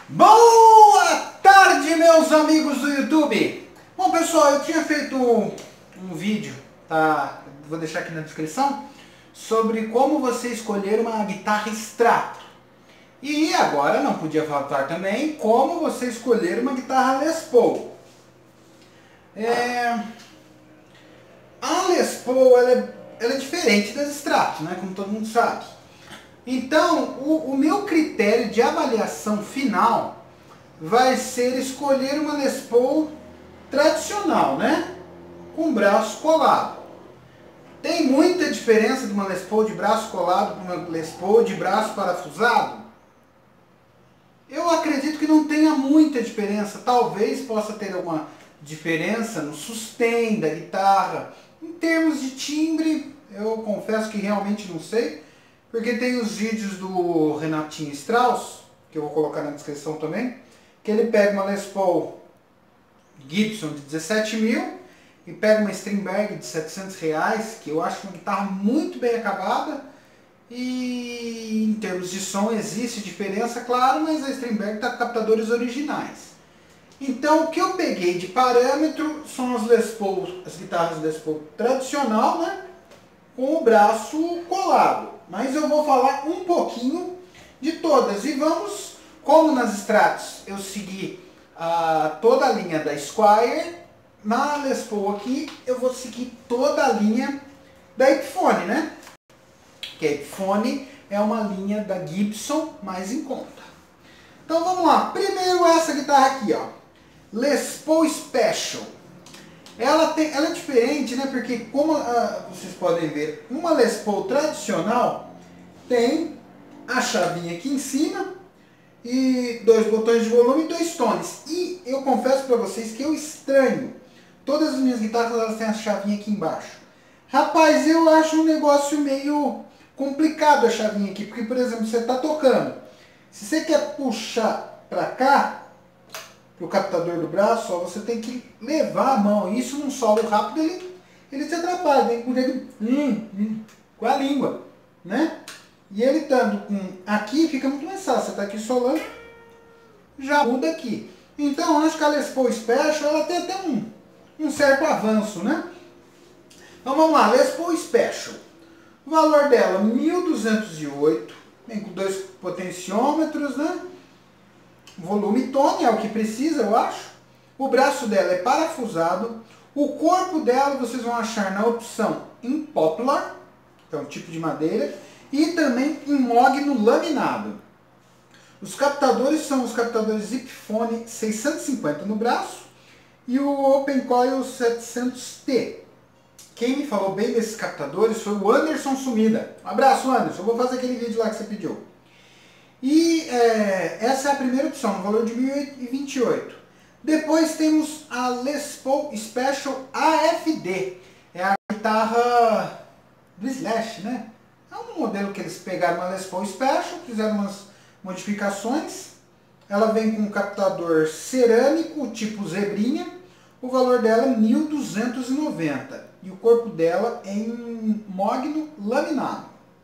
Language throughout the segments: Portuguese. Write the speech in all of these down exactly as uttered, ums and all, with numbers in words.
Boa tarde, meus amigos do YouTube! Bom, pessoal, eu tinha feito um, um vídeo, tá? Vou deixar aqui na descrição, sobre como você escolher uma guitarra Strato. E agora não podia faltar também como você escolher uma guitarra Les Paul. É... A Les Paul ela é, ela é diferente das Strato, né? Como todo mundo sabe. Então, o, o meu critério de avaliação final vai ser escolher uma Les Paul tradicional, né? Com braço colado. Tem muita diferença de uma Les Paul de braço colado para uma Les Paul de braço parafusado? Eu acredito que não tenha muita diferença. Talvez possa ter alguma diferença no sustain da guitarra. Em termos de timbre, eu confesso que realmente não sei. Porque tem os vídeos do Renatinho Strauss, que eu vou colocar na descrição também, que ele pega uma Les Paul Gibson de dezessete mil e pega uma Strindberg de setecentos reais, que eu acho uma guitarra muito bem acabada. E em termos de som existe diferença, claro, mas a Strindberg está com captadores originais. Então o que eu peguei de parâmetro são as Les Paul, as guitarras Les Paul tradicional, né? Com o braço colado. Mas eu vou falar um pouquinho de todas. E vamos, como nas Stratos eu segui uh, toda a linha da Squier, na Les Paul aqui eu vou seguir toda a linha da Epiphone, né? Que a Epiphone é uma linha da Gibson mais em conta. Então vamos lá. Primeiro essa guitarra aqui, ó. Les Paul Special. Ela, tem, ela é diferente, né? Porque como ah, vocês podem ver, uma Les Paul tradicional tem a chavinha aqui em cima e dois botões de volume e dois tones. E eu confesso para vocês que eu estranho. Todas as minhas guitarras elas têm a chavinha aqui embaixo. Rapaz, eu acho um negócio meio complicado a chavinha aqui. Porque, por exemplo, você está tocando. Se você quer puxar para cá, para o captador do braço, ó, você tem que levar a mão. Isso num solo rápido ele, ele te atrapalha. Tem que puxar hum, hum, com a língua, né? E ele estando com aqui fica muito mais fácil. Você está aqui solando, já muda aqui. Então acho que a Les Paul Special ela tem até um, um certo avanço, né? Então vamos lá, Les Paul Special. O valor dela mil duzentos e oito, vem com dois potenciômetros, né? Volume e tone é o que precisa, eu acho. O braço dela é parafusado. O corpo dela vocês vão achar na opção em poplar, que é um tipo de madeira, e também em mogno laminado. Os captadores são os captadores Epiphone seiscentos e cinquenta no braço e o Open Coil setecentos T. Quem me falou bem desses captadores foi o Anderson Sumida. Um abraço, Anderson. Eu vou fazer aquele vídeo lá que você pediu. E é, essa é a primeira opção, no valor de mil e vinte e oito. Depois temos a Les Paul Special A F D. É a guitarra do Slash, né? É um modelo que eles pegaram uma Les Paul Special, fizeram umas modificações. Ela vem com um captador cerâmico, tipo zebrinha. O valor dela é mil duzentos e noventa. E o corpo dela é em mogno laminado.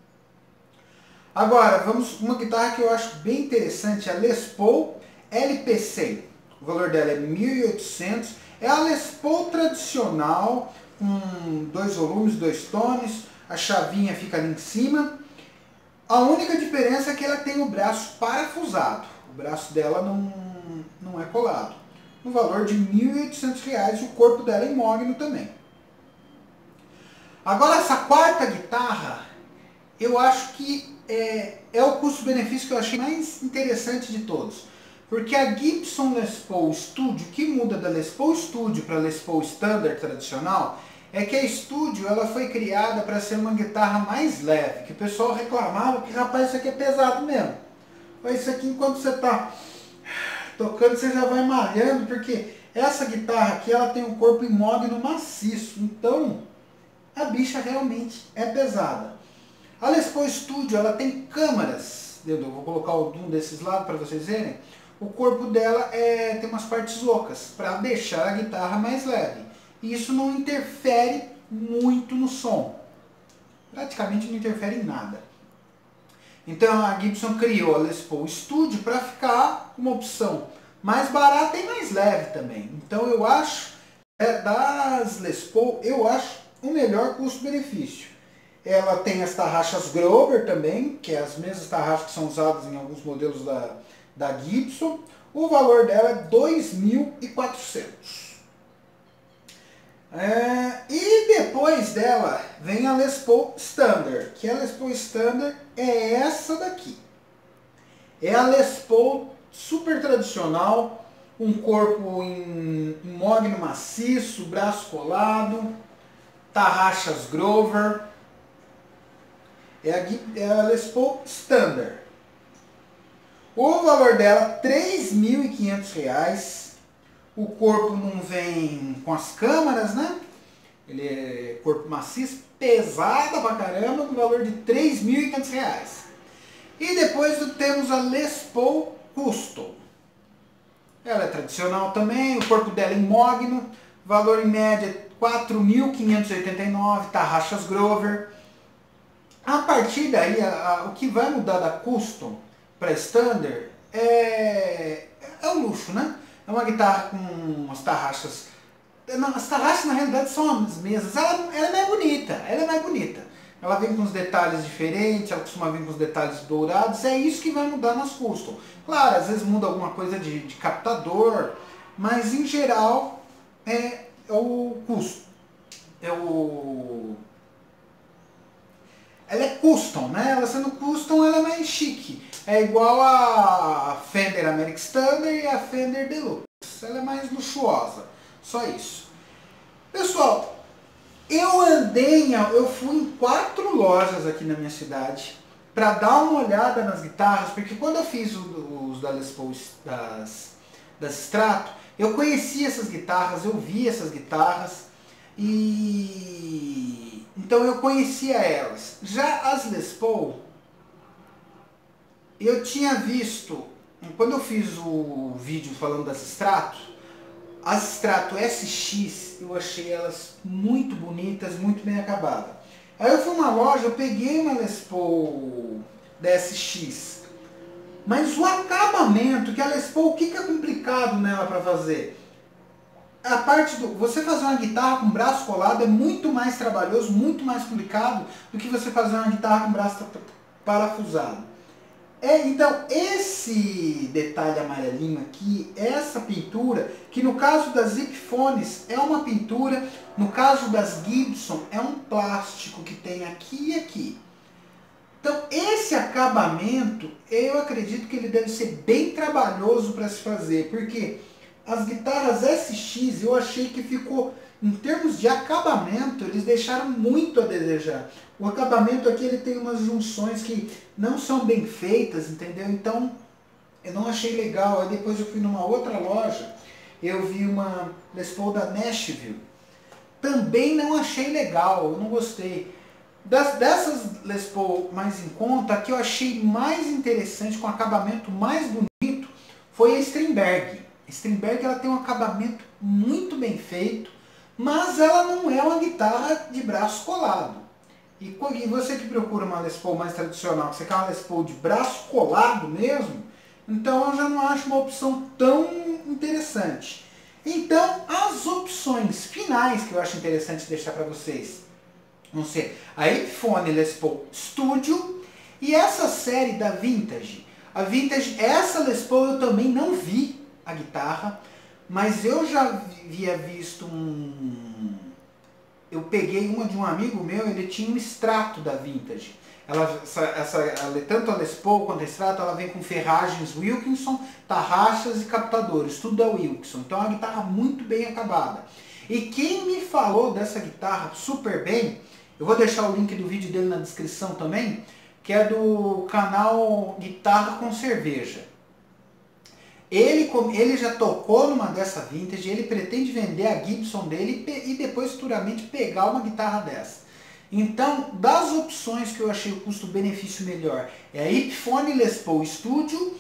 Agora, vamos uma guitarra que eu acho bem interessante, a Les Paul L P cem. O valor dela é mil e oitocentos. É a Les Paul tradicional, com dois volumes, dois tones. A chavinha fica ali em cima. A única diferença é que ela tem o braço parafusado. O braço dela não, não é colado. No valor de mil e oitocentos reais, o corpo dela é em mogno também. Agora, essa quarta guitarra, eu acho que é, é o custo-benefício que eu achei mais interessante de todos. Porque a Gibson Les Paul Studio, o que muda da Les Paul Studio para a Les Paul Standard tradicional, é que a Studio ela foi criada para ser uma guitarra mais leve. Que o pessoal reclamava que, rapaz, isso aqui é pesado mesmo. Mas isso aqui, enquanto você está tocando, você já vai malhando, porque essa guitarra aqui ela tem um corpo em mogno maciço. Então, a bicha realmente é pesada. A Les Paul Studio ela tem câmaras, eu vou colocar um desses lados para vocês verem. O corpo dela é, tem umas partes ocas para deixar a guitarra mais leve. E isso não interfere muito no som. Praticamente não interfere em nada. Então a Gibson criou a Les Paul Studio para ficar uma opção mais barata e mais leve também. Então eu acho, é, das Les Paul, eu acho o melhor custo-benefício. Ela tem as tarraxas Grover também, que é as mesmas tarraxas que são usadas em alguns modelos da, da Gibson. O valor dela é dois mil e quatrocentos. É, e depois dela vem a Les Paul Standard, que a Les Paul Standard é essa daqui. É a Les Paul super tradicional, um corpo em, em mogno maciço, braço colado, tarraxas Grover. É a, é a Les Paul Standard. O valor dela três mil e quinhentos reais. O corpo não vem com as câmaras, né? Ele é corpo maciço, pesada pra caramba, no valor de três mil e quinhentos reais. E depois temos a Les Paul Custom. Ela é tradicional também, o corpo dela é em mogno, valor em média quatro mil quinhentos e oitenta e nove, tarraxas Grover. A partir daí, a, a, o que vai mudar da Custom para Standard é, é o luxo, né? É uma guitarra com as tarraxas. Não, as tarraxas na realidade são as mesmas. Ela, ela é mais bonita, ela é mais bonita. Ela vem com os detalhes diferentes, ela costuma vir com os detalhes dourados. É isso que vai mudar nas Custom. Claro, às vezes muda alguma coisa de, de captador, mas em geral é, é o custo. É o... Ela é custom, né? Ela sendo custom, ela é mais chique. É igual a Fender American Standard e a Fender Deluxe. Ela é mais luxuosa. Só isso. Pessoal, eu andei, em, eu fui em quatro lojas aqui na minha cidade para dar uma olhada nas guitarras, porque quando eu fiz os da Les Paul, das, das Strato, eu conhecia essas guitarras, eu vi essas guitarras e então eu conhecia elas. Já as Les Paul, eu tinha visto, quando eu fiz o vídeo falando das Strato, as Strato S X, eu achei elas muito bonitas, muito bem acabadas. Aí eu fui numa loja, eu peguei uma Les Paul da S X, mas o acabamento, que a Les Paul, o que, que é complicado nela para fazer? A parte do, você fazer uma guitarra com braço colado é muito mais trabalhoso, muito mais complicado do que você fazer uma guitarra com braço parafusado. É, então, esse detalhe amarelinho aqui, essa pintura, que no caso das Epiphones é uma pintura, no caso das Gibson é um plástico que tem aqui e aqui. Então, esse acabamento, eu acredito que ele deve ser bem trabalhoso para se fazer, porque as guitarras S X eu achei que ficou, em termos de acabamento, eles deixaram muito a desejar. O acabamento aqui ele tem umas junções que não são bem feitas, entendeu? Então eu não achei legal. Aí depois eu fui numa outra loja, eu vi uma Les Paul da Nashville. Também não achei legal, eu não gostei. Das, dessas Les Paul mais em conta, a que eu achei mais interessante, com acabamento mais bonito, foi a Strindberg. A Strindberg ela tem um acabamento muito bem feito, mas ela não é uma guitarra de braço colado. E você que procura uma Les Paul mais tradicional, que você quer uma Les Paul de braço colado mesmo, então eu já não acho uma opção tão interessante. Então, as opções finais que eu acho interessante deixar para vocês vão ser a Epiphone Les Paul Studio e essa série da Vintage. A Vintage, essa Les Paul eu também não vi a guitarra, mas eu já havia visto um... Eu peguei uma de um amigo meu, ele tinha um extrato da Vintage. Ela, essa, essa, ela, tanto a Les Paul quanto a extrato, ela vem com ferragens Wilkinson, tarraxas e captadores, tudo da Wilkinson. Então é uma guitarra muito bem acabada. E quem me falou dessa guitarra super bem, eu vou deixar o link do vídeo dele na descrição também, que é do canal Guitarra com Cerveja. Ele, ele já tocou numa dessa Vintage, ele pretende vender a Gibson dele e depois futuramente pegar uma guitarra dessa. Então, das opções que eu achei o custo-benefício melhor, é a Epiphone Les Paul Studio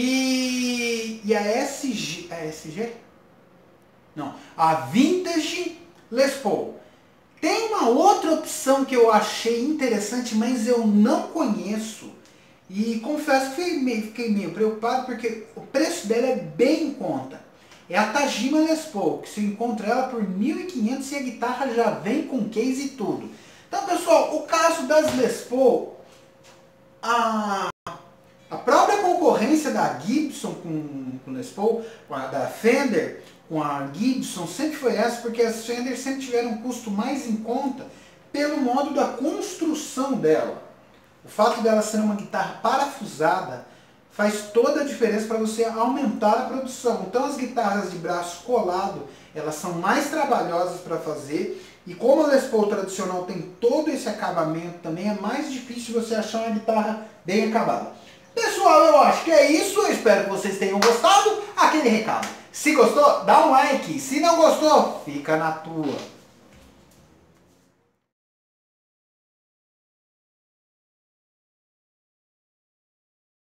e, e a S G, a S G? Não, a Vintage Les Paul. Tem uma outra opção que eu achei interessante, mas eu não conheço, E confesso que fiquei meio, fiquei meio preocupado porque o preço dela é bem em conta. É a Tajima Les Paul, que você encontra ela por mil e quinhentos e a guitarra já vem com case e tudo. Então, pessoal, o caso das Les Paul, a, a própria concorrência da Gibson com, com Les Paul, a da Fender com a Gibson, sempre foi essa, porque as Fender sempre tiveram um custo mais em conta pelo modo da construção dela. O fato dela ser uma guitarra parafusada faz toda a diferença para você aumentar a produção. Então as guitarras de braço colado, elas são mais trabalhosas para fazer, e como a Les Paul tradicional tem todo esse acabamento também, é mais difícil você achar uma guitarra bem acabada. Pessoal, eu acho que é isso, eu espero que vocês tenham gostado. Aquele recado, se gostou, dá um like, se não gostou, fica na tua.